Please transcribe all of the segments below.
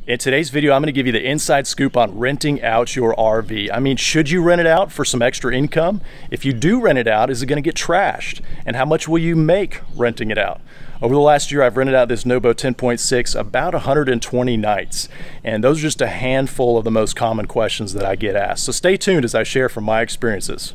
In today's video, I'm going to give you the inside scoop on renting out your RV. I mean, should you rent it out for some extra income? If you do rent it out, is it going to get trashed? And how much will you make renting it out? Over the last year, I've rented out this NOBO 10.6 about 120 nights. And those are just a handful of the most common questions that I get asked. So stay tuned as I share from my experiences.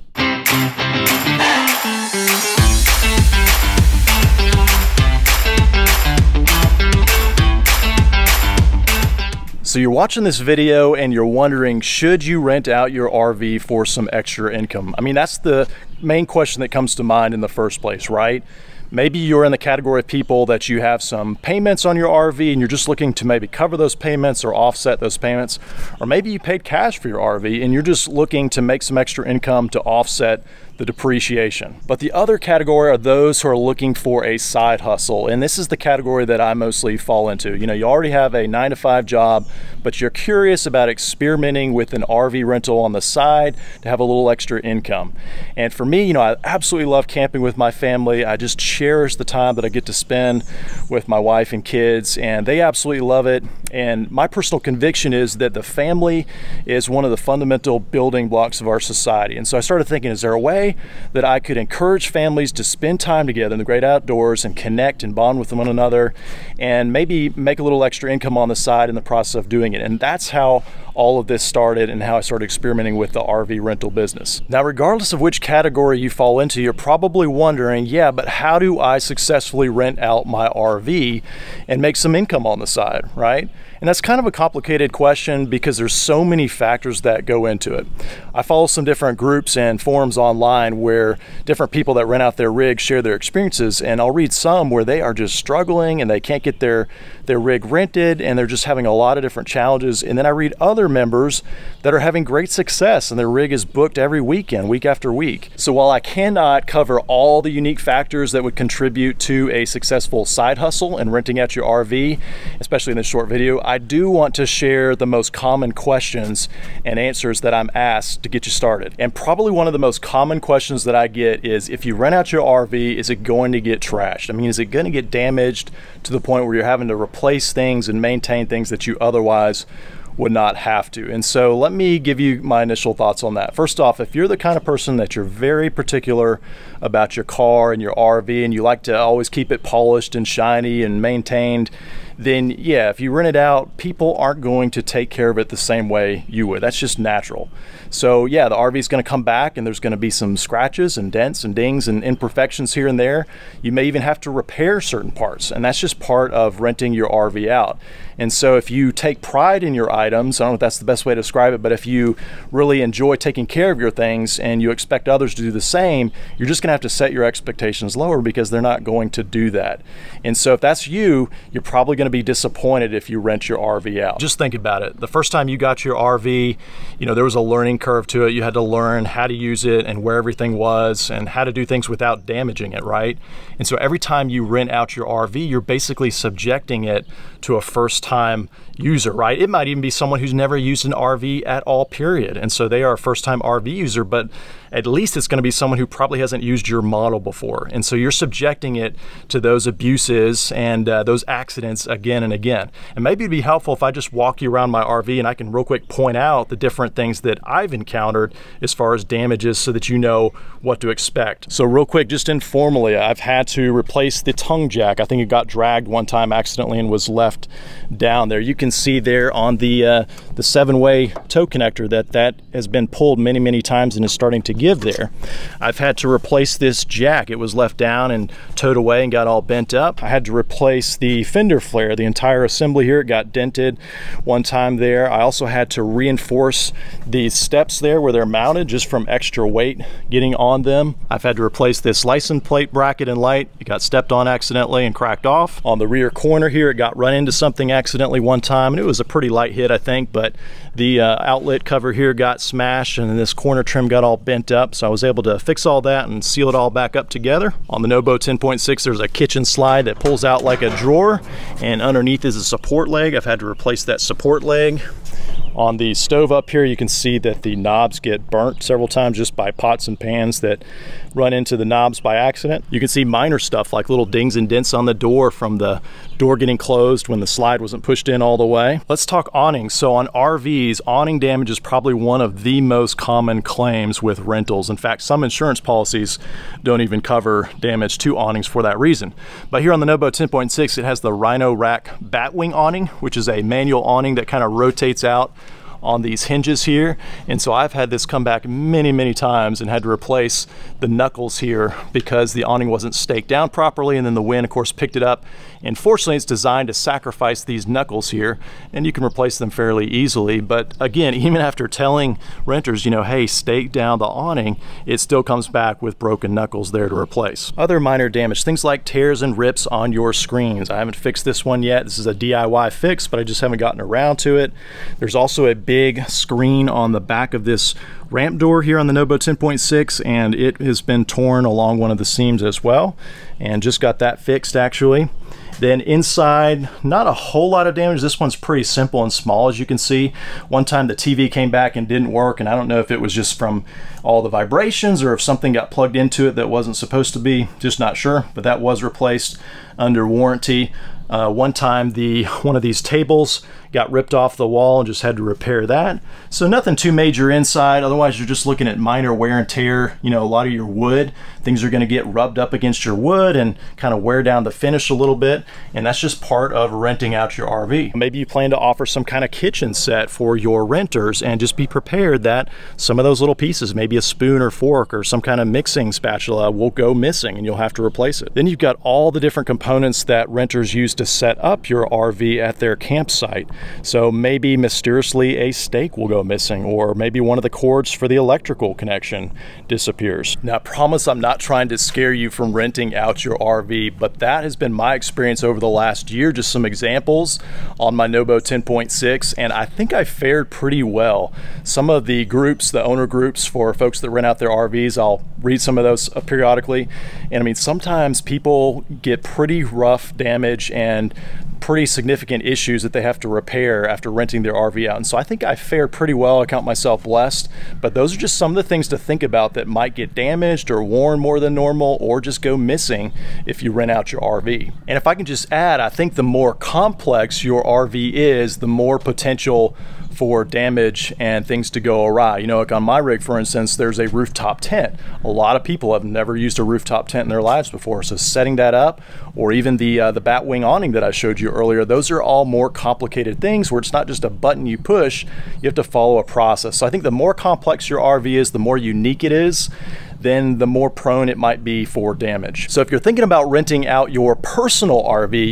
So you're watching this video and you're wondering, should you rent out your RV for some extra income? I mean, that's the main question that comes to mind in the first place, right? Maybe you're in the category of people that you have some payments on your RV and you're just looking to maybe cover those payments or offset those payments. Or maybe you paid cash for your RV and you're just looking to make some extra income to offset the depreciation. But the other category are those who are looking for a side hustle. And this is the category that I mostly fall into. You know, you already have a 9-to-5 job, but you're curious about experimenting with an RV rental on the side to have a little extra income. And for me, you know, I absolutely love camping with my family. I just cherish the time that I get to spend with my wife and kids, and they absolutely love it. And my personal conviction is that the family is one of the fundamental building blocks of our society. And so I started thinking, is there a way that I could encourage families to spend time together in the great outdoors and connect and bond with one another and maybe make a little extra income on the side in the process of doing it? And that's how all of this started and how I started experimenting with the RV rental business. Now, regardless of which category you fall into, you're probably wondering, yeah, but how do I successfully rent out my RV and make some income on the side, right? And that's kind of a complicated question because there's so many factors that go into it. I follow some different groups and forums online where different people that rent out their rigs share their experiences, and I'll read some where they are just struggling and they can't get their rig rented and they're just having a lot of different challenges. And then I read other members that are having great success and their rig is booked every weekend, week after week. So while I cannot cover all the unique factors that would contribute to a successful side hustle and renting out your RV, especially in this short video, I do want to share the most common questions and answers that I'm asked to get you started. And probably one of the most common questions that I get is, if you rent out your RV, is it going to get trashed? I mean, is it going to get damaged to the point where you're having to replace things and maintain things that you otherwise would not have to? And so let me give you my initial thoughts on that. First off, if you're the kind of person that you're very particular about your car and your RV and you like to always keep it polished and shiny and maintained, then yeah, if you rent it out, people aren't going to take care of it the same way you would. That's just natural. So yeah, the RV is going to come back and there's going to be some scratches and dents and dings and imperfections here and there. You may even have to repair certain parts, and that's just part of renting your RV out. And so if you take pride in your items, I don't know if that's the best way to describe it, but if you really enjoy taking care of your things and you expect others to do the same, you're just going to have to set your expectations lower because they're not going to do that. And so if that's you, you're probably going to be disappointed if you rent your RV out. Just think about it. The first time you got your RV, you know, there was a learning curve to it. You had to learn how to use it and where everything was and how to do things without damaging it, right? And so every time you rent out your RV, you're basically subjecting it to a first-time user, right? It might even be someone who's never used an RV at all, period. And so they are a first-time RV user, but at least it's going to be someone who probably hasn't used your model before. And so you're subjecting it to those abuses and those accidents again and again. And maybe it'd be helpful if I just walk you around my RV and I can real quick point out the different things that I've encountered as far as damages so that you know what to expect. So real quick, just informally, I've had to replace the tongue jack. I think it got dragged one time accidentally and was left down there. You can see there on the 7-way tow connector that has been pulled many times and is starting to give there. I've had to replace this jack. It was left down and towed away and got all bent up. I had to replace the fender flare. The entire assembly here, it got dented one time there. I also had to reinforce the steps there where they're mounted just from extra weight getting on them. I've had to replace this license plate bracket and light. It got stepped on accidentally and cracked off. On the rear corner here, it got run into something accidentally one time, and it was a pretty light hit, I think, but the outlet cover here got smashed and then this corner trim got all bent up, so I was able to fix all that and seal it all back up together. On the NOBO 10.6, there's a kitchen slide that pulls out like a drawer, and underneath is a support leg. I've had to replace that support leg. On the stove up here, you can see that the knobs get burnt several times just by pots and pans that run into the knobs by accident. You can see minor stuff like little dings and dents on the door from the door getting closed when the slide wasn't pushed in all the way. Let's talk awnings. So on RVs, awning damage is probably one of the most common claims with rentals. In fact, some insurance policies don't even cover damage to awnings for that reason. But here on the NOBO 10.6, it has the Rhino Rack Batwing awning, which is a manual awning that kind of rotates out on these hinges here. And so I've had this come back many times and had to replace the knuckles here because the awning wasn't staked down properly, and then the wind of course picked it up. And fortunately it's designed to sacrifice these knuckles here, and you can replace them fairly easily. But again, even after telling renters, you know, hey, stake down the awning, it still comes back with broken knuckles there to replace. Other minor damage, things like tears and rips on your screens. I haven't fixed this one yet. This is a DIY fix, but I just haven't gotten around to it. There's also a big screen on the back of this ramp door here on the NOBO 10.6, and it has been torn along one of the seams as well, and just got that fixed actually. Then inside, not a whole lot of damage. This one's pretty simple and small, as you can see. One time the TV came back and didn't work, and I don't know if it was just from all the vibrations or if something got plugged into it that wasn't supposed to be, just not sure, but that was replaced under warranty. One time one of these tables got ripped off the wall and just had to repair that. So nothing too major inside. Otherwise, you're just looking at minor wear and tear. You know, a lot of your wood, things are going to get rubbed up against your wood and kind of wear down the finish a little bit. And that's just part of renting out your RV. Maybe you plan to offer some kind of kitchen set for your renters, and just be prepared that some of those little pieces, maybe a spoon or fork or some kind of mixing spatula, will go missing and you'll have to replace it. Then you've got all the different components that renters use to set up your RV at their campsite. So maybe mysteriously a stake will go missing, or maybe one of the cords for the electrical connection disappears. Now I promise I'm not trying to scare you from renting out your RV, but that has been my experience over the last year. Just some examples on my NOBO 10.6, and I think I fared pretty well. Some of the groups, the owner groups for folks that rent out their RVs, I'll read some of those periodically, and I mean sometimes people get pretty rough damage and pretty significant issues that they have to repair after renting their RV out. And so I think I fared pretty well. I count myself blessed, but those are just some of the things to think about that might get damaged or worn more than normal, or just go missing if you rent out your RV. And if I can just add, I think the more complex your RV is, the more potential for damage and things to go awry. You know, like on my rig, for instance, there's a rooftop tent. A lot of people have never used a rooftop tent in their lives before, so setting that up, or even the Batwing awning that I showed you earlier, those are all more complicated things where it's not just a button you push, you have to follow a process. So I think the more complex your RV is, the more unique it is, then the more prone it might be for damage. So if you're thinking about renting out your personal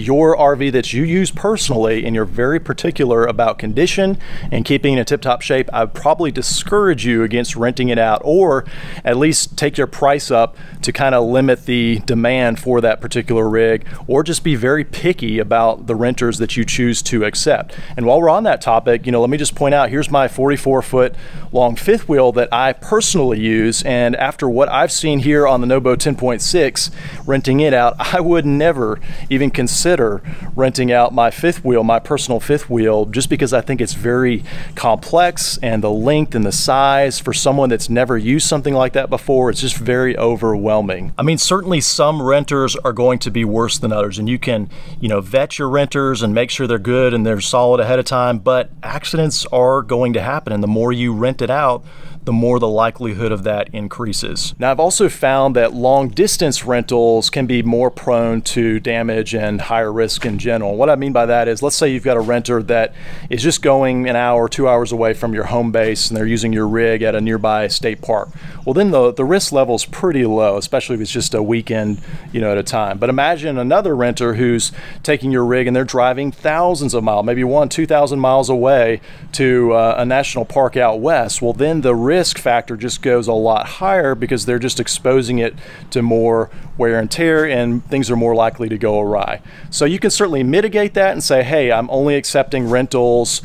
RV that you use personally, and you're very particular about condition and keeping it in tip-top shape, I'd probably discourage you against renting it out, or at least take your price up to kind of limit the demand for that particular rig, or just be very picky about the renters that you choose to accept. And while we're on that topic, you know, let me just point out, here's my 44-foot long fifth wheel that I personally use, and after what I've seen here on the NOBO 10.6, renting it out, I would never even consider renting out my fifth wheel, my personal fifth wheel, just because I think it's very complex, and the length and the size for someone that's never used something like that before, it's just very overwhelming. I mean, certainly some renters are going to be worse than others, and you can, you know, vet your renters and make sure they're good and they're solid ahead of time, but accidents are going to happen, and the more you rent it out, the more the likelihood of that increases. Now, I've also found that long distance rentals can be more prone to damage and higher risk in general. What I mean by that is, let's say you've got a renter that is just going an hour, 2 hours away from your home base, and they're using your rig at a nearby state park. Well, then the risk level is pretty low, especially if it's just a weekend, you know, at a time. But imagine another renter who's taking your rig and they're driving thousands of miles, maybe 2,000 miles away to a national park out west. Well, then the risk factor just goes a lot higher, because they're just exposing it to more wear and tear, and things are more likely to go awry. So you can certainly mitigate that and say, hey, I'm only accepting rentals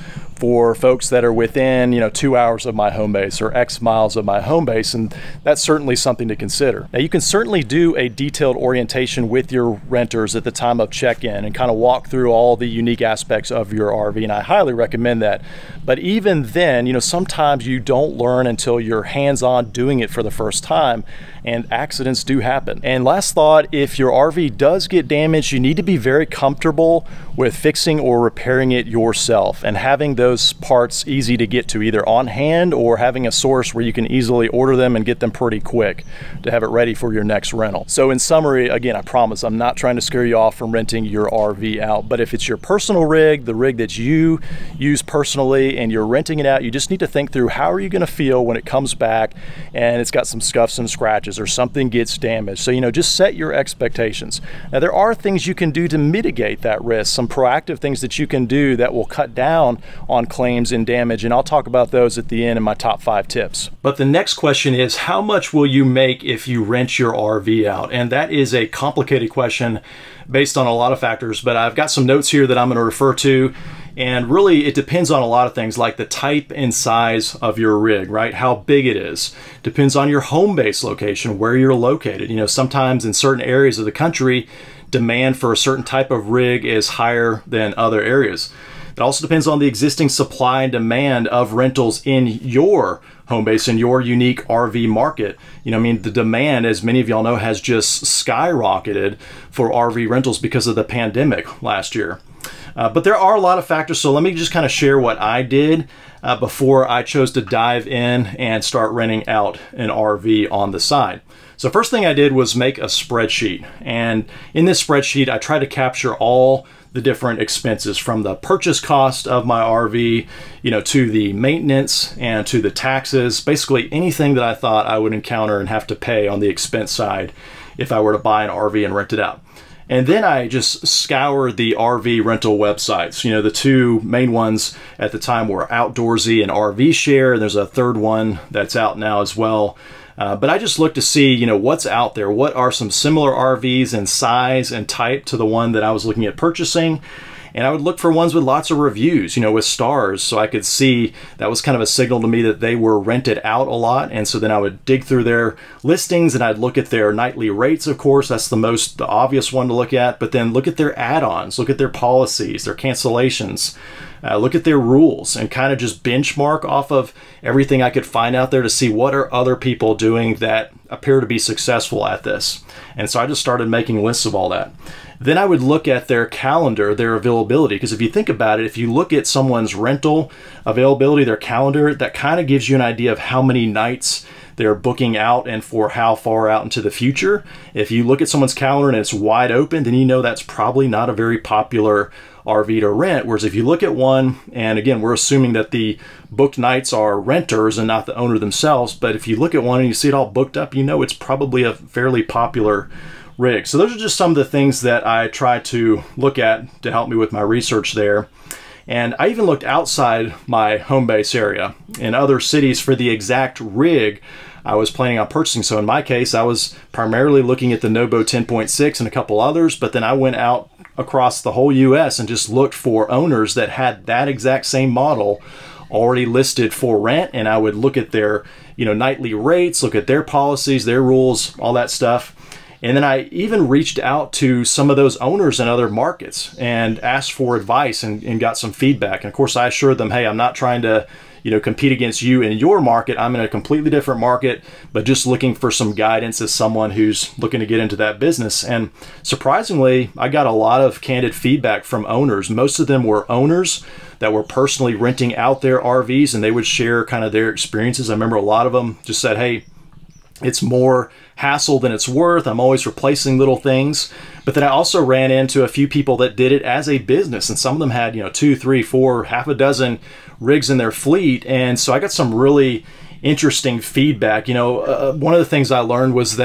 for folks that are within, 2 hours of my home base or X miles of my home base, and that's certainly something to consider. Now, you can certainly do a detailed orientation with your renters at the time of check-in and kind of walk through all the unique aspects of your RV, and I highly recommend that. But even then, sometimes you don't learn until you're hands-on doing it for the first time, and accidents do happen. And last thought, if your RV does get damaged, you need to be very comfortable with fixing or repairing it yourself and having those parts easy to get to, either on hand or having a source where you can easily order them and get them pretty quick to have it ready for your next rental. So in summary, again, I promise I'm not trying to scare you off from renting your RV out, but if it's your personal rig, the rig that you use personally, and you're renting it out, you just need to think through how are you going to feel when it comes back and it's got some scuffs and scratches or something gets damaged. So, just set your expectations. Now, there are things you can do to mitigate that risk, some proactive things that you can do that will cut down on claims and damage, and I'll talk about those at the end in my top 5 tips. But the next question is, how much will you make if you rent your RV out? And that is a complicated question based on a lot of factors, but I've got some notes here that I'm going to refer to. And really, it depends on a lot of things, like the type and size of your rig, right? How big it is. Depends on your home base location, where you're located. Sometimes in certain areas of the country, demand for a certain type of rig is higher than other areas. It also depends on the existing supply and demand of rentals in your home base, in your unique RV market. The demand, as many of y'all know, has just skyrocketed for RV rentals because of the pandemic last year. But there are a lot of factors, so let me just kind of share what I did before I chose to dive in and start renting out an RV on the side. So first thing I did was make a spreadsheet, and in this spreadsheet I tried to capture all the different expenses, from the purchase cost of my RV, to the maintenance and to the taxes, basically anything that I thought I would encounter and have to pay on the expense side if I were to buy an RV and rent it out. And then I just scoured the RV rental websites. The two main ones at the time were Outdoorsy and RVshare. There's a third one that's out now as well. But I just looked to see, what's out there. What are some similar RVs in size and type to the one that I was looking at purchasing? And I would look for ones with lots of reviews, with stars, so I could see that was kind of a signal to me that they were rented out a lot. And so then I would dig through their listings and I'd look at their nightly rates, of course. That's the obvious one to look at. But then look at their add-ons, look at their policies, their cancellations, look at their rules, and kind of just benchmark off of everything I could find out there to see what are other people doing that appear to be successful at this. And so I just started making lists of all that. Then I would look at their calendar, their availability, because if you think about it, if you look at someone's rental availability, their calendar, that kind of gives you an idea of how many nights they're booking out and for how far out into the future. If you look at someone's calendar and it's wide open, then that's probably not a very popular RV to rent. Whereas if you look at one, and again, we're assuming that the booked nights are renters and not the owner themselves, but if you look at one and you see it all booked up, it's probably a fairly popular rig. So those are just some of the things that I try to look at to help me with my research there. And I even looked outside my home base area in other cities for the exact rig I was planning on purchasing. So in my case, I was primarily looking at the NOBO 10.6 and a couple others, but then I went out across the whole US and just looked for owners that had that exact same model already listed for rent, and I would look at their nightly rates, look at their policies, their rules, all that stuff. And then I even reached out to some of those owners in other markets and asked for advice and got some feedback. And of course I assured them, hey, I'm not trying to compete against you in your market. I'm in a completely different market, but just looking for some guidance as someone who's looking to get into that business. And surprisingly, I got a lot of candid feedback from owners. Most of them were owners that were personally renting out their RVs, and they would share kind of their experiences. I remember a lot of them just said, hey, it's more hassle than it's worth. I'm always replacing little things. But then I also ran into a few people that did it as a business, and some of them had 2, 3, 4, half a dozen rigs in their fleet. And so I got some really interesting feedback. One of the things I learned was that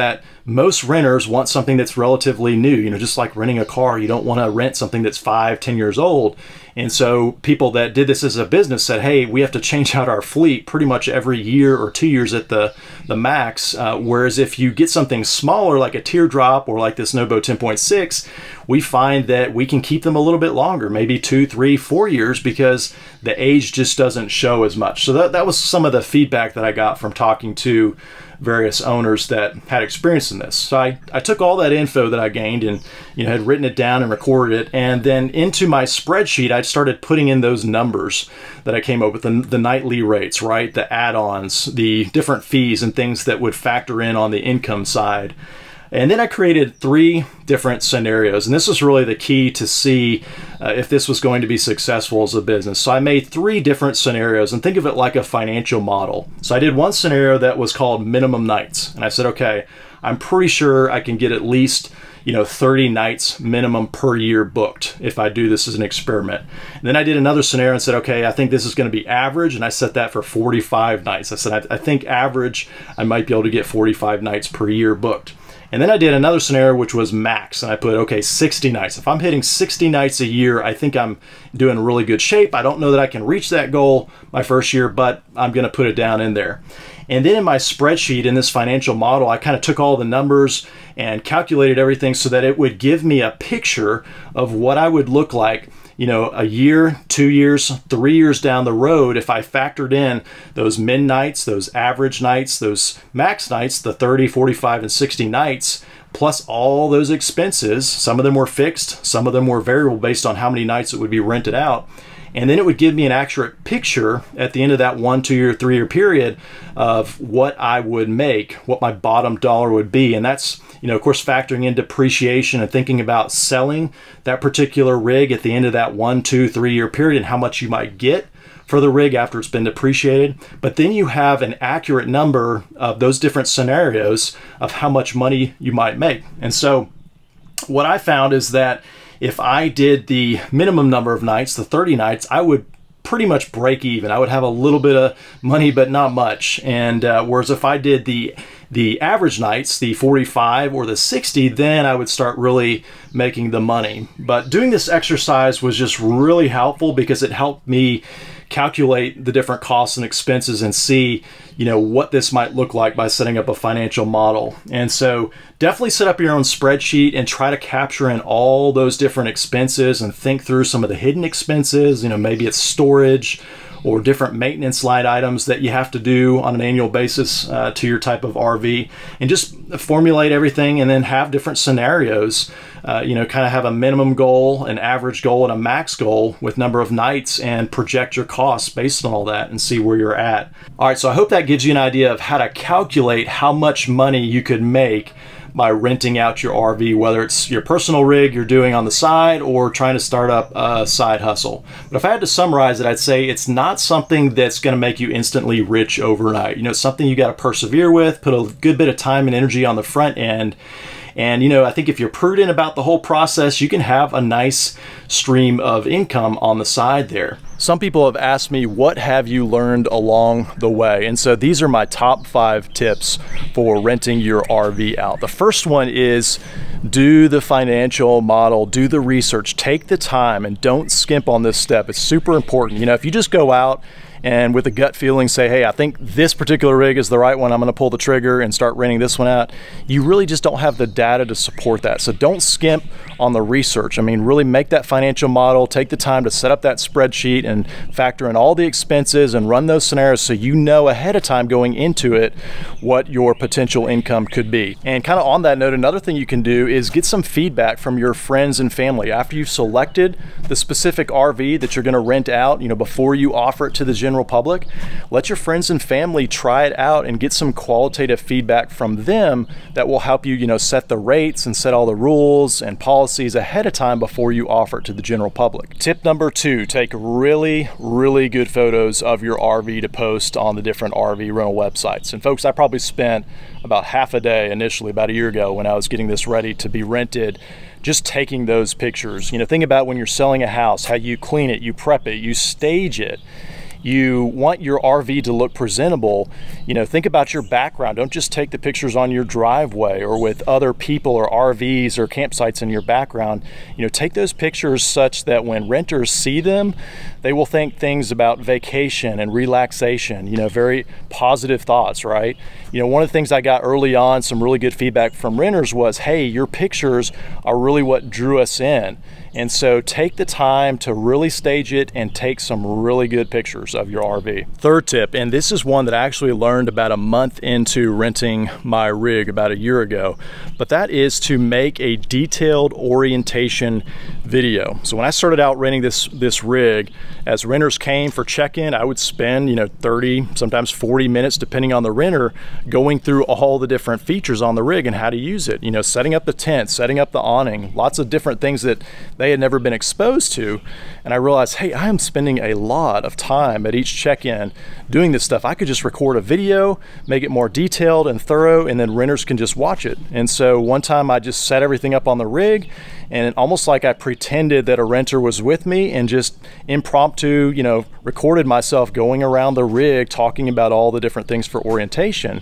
most renters want something that's relatively new, you know, just like renting a car. You don't want to rent something that's 5-10 years old. And so people that did this as a business said, hey, we have to change out our fleet pretty much every year or 2 years at the max. Whereas if you get something smaller like a teardrop or like this NOBO 10.6, we find that we can keep them a little bit longer, maybe 2, 3, 4 years, because the age just doesn't show as much. So that was some of the feedback that I got from talking to various owners that had experience in this. So I took all that info that I gained and, you know, had written it down and recorded it, and then into my spreadsheet I started putting in those numbers that I came up with, the nightly rates, right, the add-ons, the different fees and things that would factor in on the income side. And then I created 3 different scenarios, and this was really the key to see if this was going to be successful as a business. So I made 3 different scenarios, and think of it like a financial model. So I did one scenario that was called minimum nights, and I said, okay, I'm pretty sure I can get at least, you know, 30 nights minimum per year booked if I do this as an experiment. And then I did another scenario and said, okay, I think this is going to be average, and I set that for 45 nights. I said, I think average, I might be able to get 45 nights per year booked. And then I did another scenario which was max, and I put, okay, 60 nights. If I'm hitting 60 nights a year, I think I'm doing really good shape. I don't know that I can reach that goal my first year, but I'm gonna put it down in there. And then in my spreadsheet, in this financial model, I kind of took all the numbers and calculated everything so that it would give me a picture of what I would look like, you know, a year, 2 years, 3 years down the road if I factored in those min nights, those average nights, those max nights, the 30, 45, and 60 nights, plus all those expenses. Some of them were fixed, some of them were variable based on how many nights it would be rented out. And then it would give me an accurate picture at the end of that 1, 2 year, 3 year period of what I would make, what my bottom dollar would be. And that's, you know, of course, factoring in depreciation and thinking about selling that particular rig at the end of that 1, 2, 3 year period and how much you might get for the rig after it's been depreciated. But then you have an accurate number of those different scenarios of how much money you might make. And so what I found is that if I did the minimum number of nights, the 30 nights, I would pretty much break even. I would have a little bit of money, but not much. And whereas if I did the average nights, the 45 or the 60, then I would start really making the money. But doing this exercise was just really helpful because it helped me calculate the different costs and expenses and see, you know, what this might look like by setting up a financial model. And so definitely set up your own spreadsheet and try to capture in all those different expenses and think through some of the hidden expenses. You know, maybe it's storage or different maintenance line items that you have to do on an annual basis to your type of RV, and just formulate everything and then have different scenarios. You know, kind of have a minimum goal, an average goal, and a max goal with number of nights, and project your costs based on all that and see where you're at. All right, so I hope that gives you an idea of how to calculate how much money you could make by renting out your RV, whether it's your personal rig you're doing on the side or trying to start up a side hustle. But if I had to summarize it, I'd say it's not something that's going to make you instantly rich overnight. You know, it's something you got to persevere with, put a good bit of time and energy on the front end. And, you know, I think if you're prudent about the whole process, you can have a nice stream of income on the side there. Some people have asked me, what have you learned along the way? And so these are my top 5 tips for renting your RV out. The first one is do the financial model, do the research, take the time, and don't skimp on this step. It's super important. You know, if you just go out and with a gut feeling say, hey, I think this particular rig is the right one, I'm gonna pull the trigger and start renting this one out, you really just don't have the data to support that. So don't skimp on the research. I mean, really make that financial model, take the time to set up that spreadsheet and factor in all the expenses and run those scenarios so you know ahead of time going into it what your potential income could be. And kind of on that note, another thing you can do is get some feedback from your friends and family. After you've selected the specific RV that you're gonna rent out, you know, before you offer it to the general public, let your friends and family try it out and get some qualitative feedback from them that will help you, you know, set the rates and set all the rules and policies ahead of time before you offer it to the general public. Tip number 2, take really good photos of your RV to post on the different RV rental websites. And folks, I probably spent about half a day initially, about a year ago, when I was getting this ready to be rented, just taking those pictures. You know, think about when you're selling a house, how you clean it, you prep it, you stage it. you want your RV to look presentable, you know, think about your background. Don't just take the pictures on your driveway or with other people or RVs or campsites in your background. You know, take those pictures such that when renters see them, they will think things about vacation and relaxation, you know, very positive thoughts, right? You know, one of the things I got early on, some really good feedback from renters was, hey, your pictures are really what drew us in. And so take the time to really stage it and take some really good pictures of your RV. Third tip, and this is one that I actually learned about a month into renting my rig about a year ago, but that is to make a detailed orientation video. So when I started out renting this rig, as renters came for check-in, I would spend, you know, 30, sometimes 40 minutes, depending on the renter, going through all the different features on the rig and how to use it. You know, setting up the tent, setting up the awning, lots of different things that they had never been exposed to. And I realized, hey, I am spending a lot of time at each check-in doing this stuff. I could just record a video, make it more detailed and thorough, and then renters can just watch it. And so one time I just set everything up on the rig, and almost like I pretended that a renter was with me and just impromptu, you know, recorded myself going around the rig talking about all the different things for orientation.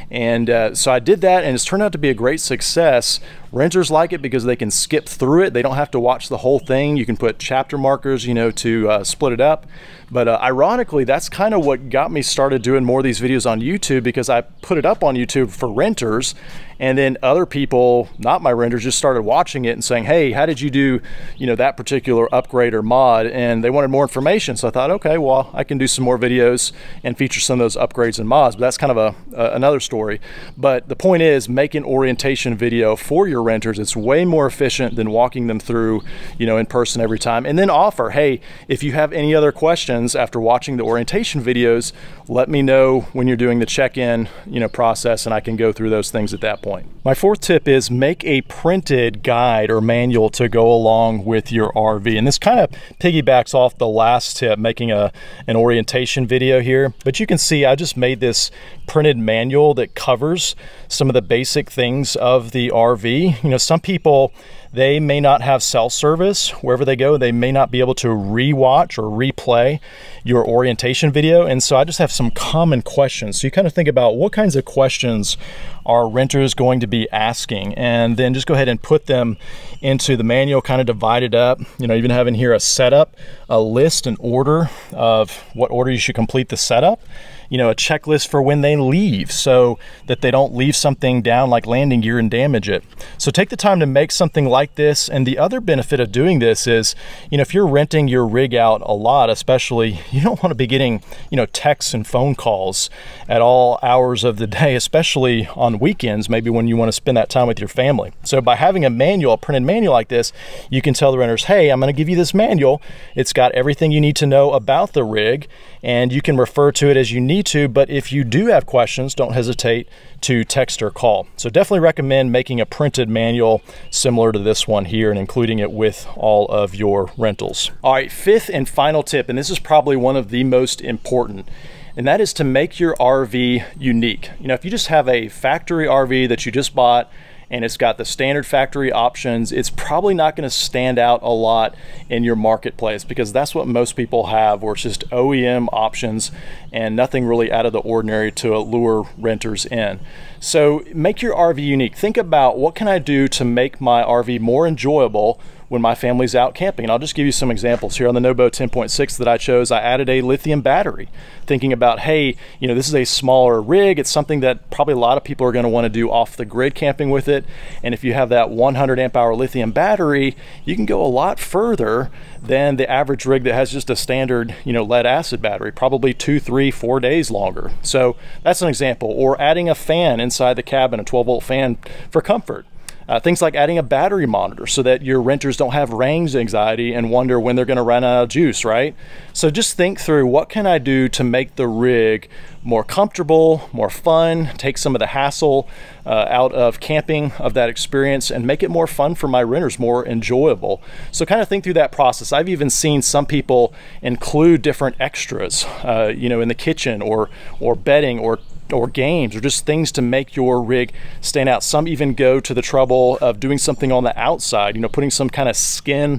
And so I did that, and it's turned out to be a great success. Renters like it because they can skip through it. They don't have to watch the whole thing. You can put chapter markers, you know, to split it up. But ironically, that's kind of what got me started doing more of these videos on YouTube, because I put it up on YouTube for renters, and then other people, not my renters, just started watching it and saying, hey, how did you do, you know, that particular upgrade or mod? And they wanted more information. So I thought, okay, well, I can do some more videos and feature some of those upgrades and mods. But that's kind of another story. But the point is, make an orientation video for your renters. It's way more efficient than walking them through, you know, in person every time. And then offer, hey, if you have any other questions after watching the orientation videos, let me know when you're doing the check-in, you know, process, and I can go through those things at that point. My fourth tip is make a printed guide or manual to go along with your RV. And this kind of piggybacks off the last tip, making an orientation video here. But you can see I just made this printed manual that covers some of the basic things of the RV. You know, some people, they may not have cell service wherever they go. They may not be able to rewatch or replay your orientation video. And so I just have some common questions. So you kind of think about what kinds of questions are renters going to be asking, and then just go ahead and put them into the manual, kind of divide it up. You know, even having here a setup, a list, an order of what order you should complete the setup. You know, a checklist for when they leave, so that they don't leave something down like landing gear and damage it. So take the time to make something like this. And the other benefit of doing this is, you know, if you're renting your rig out a lot, especially, you don't want to be getting, you know, texts and phone calls at all hours of the day, especially on weekends, maybe when you want to spend that time with your family. So by having a manual, a printed manual like this, you can tell the renters, hey, I'm going to give you this manual. It's got everything you need to know about the rig, and you can refer to it as you need to. But if you do have questions, don't hesitate to text or call. So definitely recommend making a printed manual similar to this one here and including it with all of your rentals. All right, fifth and final tip, and this is probably one of the most important, and that is to make your RV unique. You know, if you just have a factory RV that you just bought and it's got the standard factory options, it's probably not going to stand out a lot in your marketplace, because that's what most people have, where it's just OEM options and nothing really out of the ordinary to lure renters in. So make your RV unique. Think about, what can I do to make my RV more enjoyable when my family's out camping? And I'll just give you some examples here. On the NOBO 10.6 that I chose, I added a lithium battery, thinking about, hey, you know, this is a smaller rig. It's something that probably a lot of people are going to want to do off the grid camping with it. And if you have that 100 amp hour lithium battery, you can go a lot further than the average rig that has just a standard, you know, lead acid battery, probably 2, 3, 4 days longer. So that's an example. Or adding a fan inside the cabin, a 12-volt fan for comfort. Things like adding a battery monitor so that your renters don't have range anxiety and wonder when they're going to run out of juice, right? So just think through, what can I do to make the rig more comfortable, more fun, take some of the hassle out of camping, of that experience, and make it more fun for my renters, more enjoyable. So kind of think through that process. I've even seen some people include different extras, you know, in the kitchen, or bedding, or games, or just things to make your rig stand out. Some even go to the trouble of doing something on the outside, you know, putting some kind of skin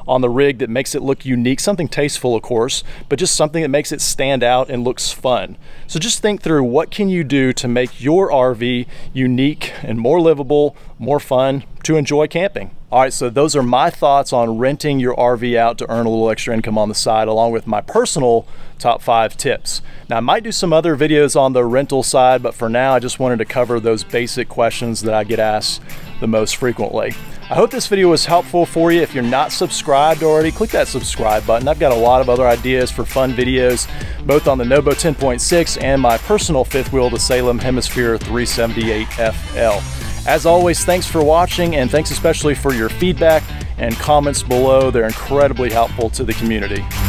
on the rig that makes it look unique, something tasteful of course, but just something that makes it stand out and looks fun. So just think through, what can you do to make your RV unique and more livable, more fun to enjoy camping? All right, so those are my thoughts on renting your RV out to earn a little extra income on the side, along with my personal top 5 tips. Now, I might do some other videos on the rental side, but for now, I just wanted to cover those basic questions that I get asked the most frequently. I hope this video was helpful for you. If you're not subscribed already, click that subscribe button. I've got a lot of other ideas for fun videos, both on the NOBO 10.6 and my personal fifth wheel, the Salem Hemisphere 378 FL. As always, thanks for watching, and thanks especially for your feedback and comments below. They're incredibly helpful to the community.